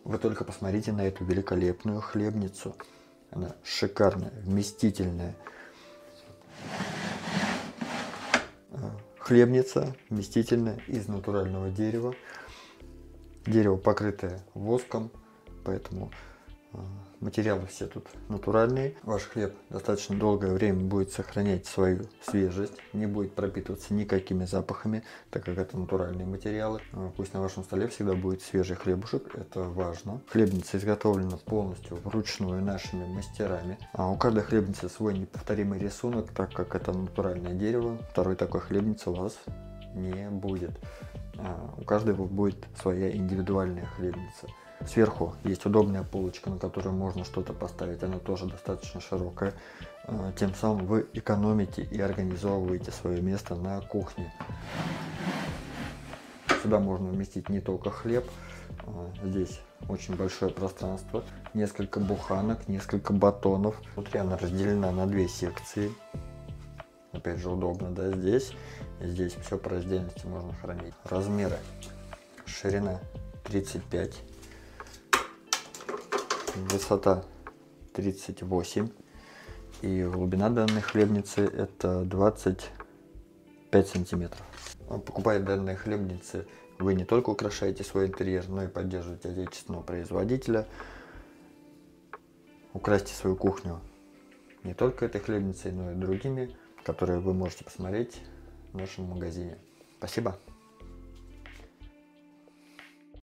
Вы только посмотрите на эту великолепную хлебницу. Она шикарная, вместительная. Хлебница вместительная, из натурального дерева. Дерево покрытое воском, поэтому материалы все тут натуральные. Ваш хлеб достаточно долгое время будет сохранять свою свежесть, не будет пропитываться никакими запахами, так как это натуральные материалы. Пусть на вашем столе всегда будет свежий хлебушек, это важно. Хлебница изготовлена полностью вручную нашими мастерами. У каждой хлебницы свой неповторимый рисунок, так как это натуральное дерево. Второй такой хлебницы у вас не будет. У каждого будет своя индивидуальная хлебница. Сверху есть удобная полочка, на которую можно что-то поставить, она тоже достаточно широкая. Тем самым вы экономите и организовываете свое место на кухне. Сюда можно вместить не только хлеб, здесь очень большое пространство, несколько буханок, несколько батонов. Внутри она разделена на две секции. Опять же удобно, да, здесь и здесь все по раздельности можно хранить. Размеры: ширина 35, высота 38 и глубина данной хлебницы это 25 сантиметров. Покупая данные хлебницы, вы не только украшаете свой интерьер, но и поддерживаете отечественного производителя. Украсьте свою кухню не только этой хлебницей, но и другими, которые вы можете посмотреть в нашем магазине. Спасибо!